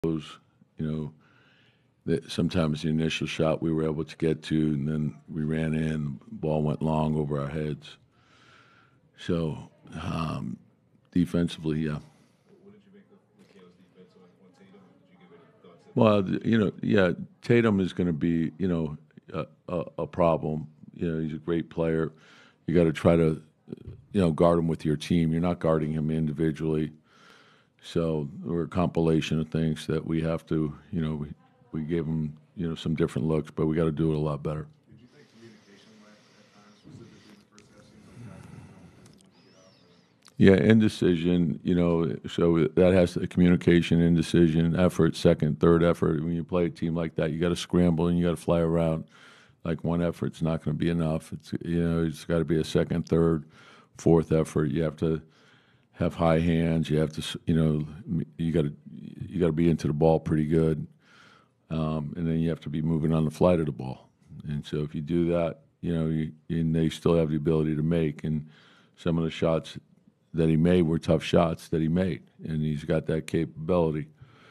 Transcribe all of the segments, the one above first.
those, you know, that sometimes the initial shot we were able to get to, and then we ran in, the ball went long over our heads. So defensively, yeah. What did you make of Mikhail's defense on Tatum? Did you give any thought to? Well, yeah, Tatum is going to be, a problem. He's a great player. You got to try to, guard him with your team. You're not guarding him individually. So we're a compilation of things that we have to, we gave him, some different looks, but we got to do it a lot better. Did you think communication went at times, specifically in the first half, seems like guys didn't know when to get out? Yeah, indecision, so that has the communication, indecision, effort, second, third effort. When you play a team like that, you got to scramble and you got to fly around. Like one effort's not going to be enough. It's got to be a second, third, fourth effort. You have to have high hands. You have to, you got to be into the ball pretty good, and then you have to be moving on the flight of the ball. And so if you do that, and they still have the ability to make. And some of the shots that he made were tough shots that he made, and he's got that capability.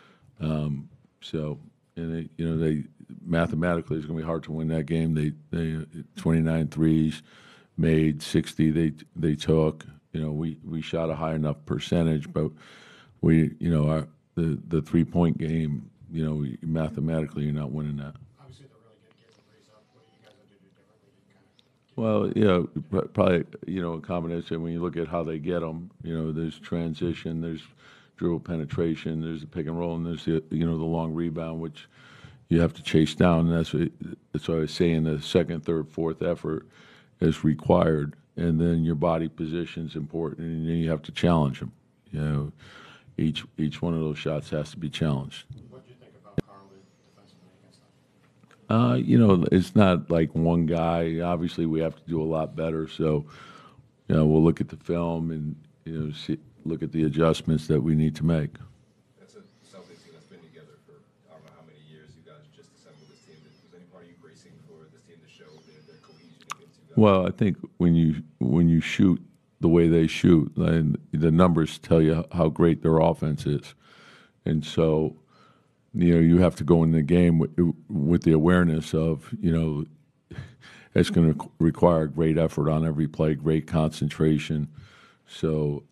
They mathematically it's going to be hard to win that game. They 29 threes, made 60. They took. We shot a high enough percentage, but the 3-point game. Mathematically you're not winning that. Obviously, they're really good kids and raise up. What do you guys have to do differently to kind of? Well, probably a combination. When you look at how they get them, there's transition, there's dribble penetration, there's the pick and roll, and there's the long rebound, which you have to chase down. And that's what I was saying. The second, third, fourth effort is required, and then your body position is important, and then you have to challenge them. Each one of those shots has to be challenged. What do you think about Carly defensively against them? It's not like one guy. Obviously, we have to do a lot better. So, we'll look at the film and look at the adjustments that we need to make. That's a Celtics team that's been together for I don't know how many years. You guys just assembled this team. Was any part of you bracing for this team to show their cohesion against you guys? Well, I think when you shoot the way they shoot, and the numbers tell you how great their offense is, and so you have to go in the game with the awareness of it's going to require great effort on every play, great concentration. So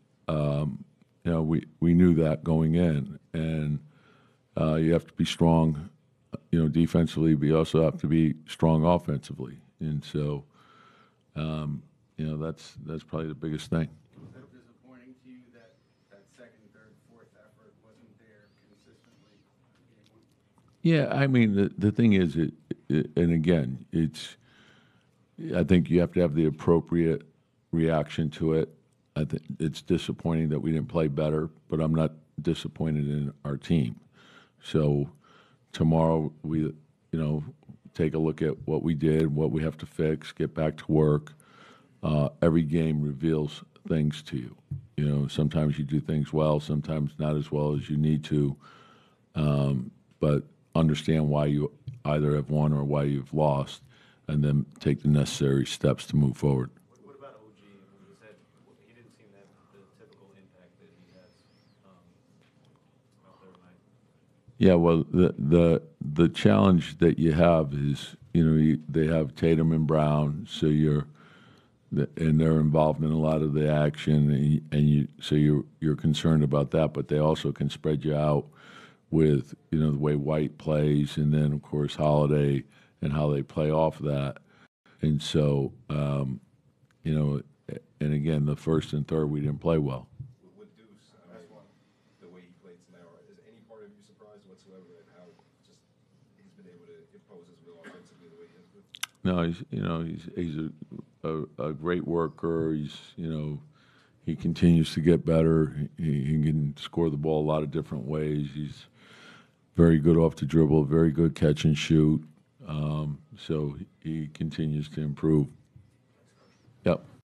we knew that going in, and you have to be strong, defensively, but you also have to be strong offensively, and so that's probably the biggest thing. Was that disappointing to you that second, third, fourth effort wasn't there consistently? Yeah, I mean the thing is, and again, I think you have to have the appropriate reaction to it. I think it's disappointing that we didn't play better, but I'm not disappointed in our team. So tomorrow we, take a look at what we did, what we have to fix, get back to work. Every game reveals things to you. Sometimes you do things well, sometimes not as well as you need to. But understand why you either have won or why you've lost, and then take the necessary steps to move forward. What about OG? You said he didn't seem to have the typical impact that he has out there tonight. Yeah, well, the challenge that you have is, they have Tatum and Brown, so and they're involved in a lot of the action, so you're concerned about that, but they also can spread you out with the way White plays, and then of course Holiday and how they play off that, and so and again the first and third we didn't play well. With Deuce, the way he played tonight, is any part of you surprised whatsoever at how just he's been able to impose his will offensively the way he has been? No, he's a great worker. He continues to get better. He can score the ball a lot of different ways. He's very good off the dribble, very good catch and shoot. So he continues to improve. Yep.